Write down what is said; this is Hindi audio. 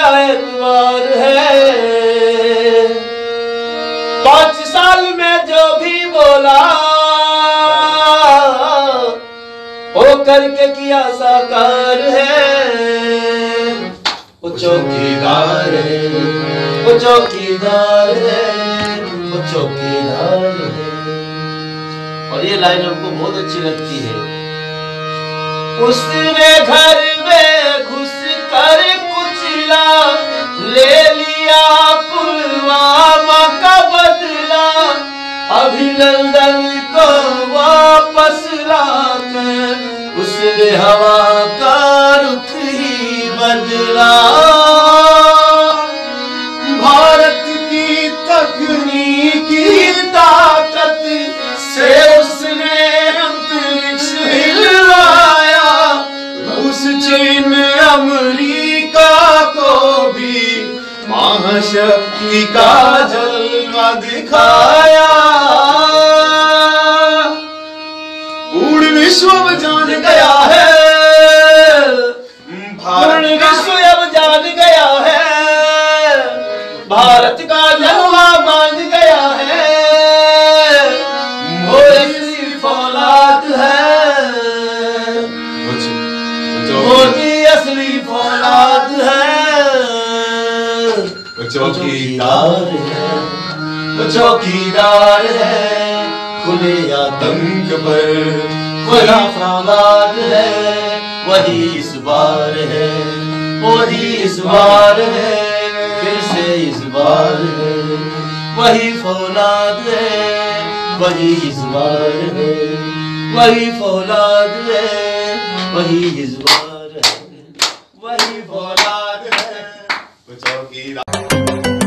का एतबार है। 5 साल में जो भी बोला वो करके किया साकार है। वो चौकीदार है, वो चौकीदार है, वो चौकीदार है। और ये लाइन हमको बहुत अच्छी लगती है। उसने घर में घुस कर कुचला, ले लिया पुलवामा का बदला। अभिनंदन को वापस लाकर उसने हवा का रुख ही बदला। भारत की तकनीकी ताकत से उसने अंतरिक्ष हिलवाया। रूस चीन अमेरिका को भी महाशक्ति का जलवा दिखाया। पूर्ण विश्व अब जान गया है, पूर्ण विश्व अब जान गया है। भारत का जलवा मान गया है। वो असली फौलाद है, मोदी असली फौलाद है। वो चौकीदार है, वो चौकीदार है। खुले आतंक पर खुला फौलाद है। वही इस बार है, वही इस बार है, फिर से इस बार है। वही फौलाद है, वही इस बार है, वही फौलाद है, वही इस बार है, वही फौलाद है। वो चौकीदार